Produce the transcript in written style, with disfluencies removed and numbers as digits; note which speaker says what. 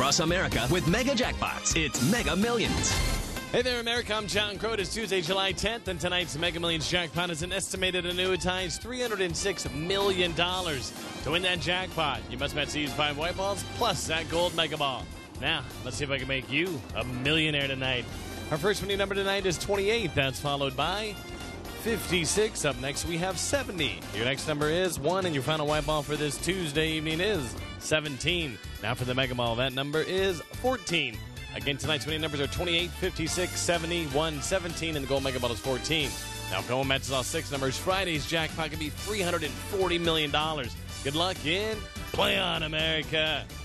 Speaker 1: across America with mega jackpots. It's Mega Millions.
Speaker 2: Hey there, America. I'm John Crow. It's Tuesday, July 10th, and tonight's Mega Millions jackpot is an estimated annuitized $306 million. To win that jackpot, you must match these 5 white balls plus that gold mega ball. Now, let's see if I can make you a millionaire tonight. Our first winning number tonight is 28. That's followed by 56. Up next, we have 70. Your next number is 1, and your final white ball for this Tuesday evening is 17. Now for the mega ball, that number is 14. Again, tonight's winning numbers are 28, 56, 70, 1, 17, and the gold mega ball is 14. Now, if no one matches all 6 numbers, Friday's jackpot could be $340 million. Good luck and play on, America.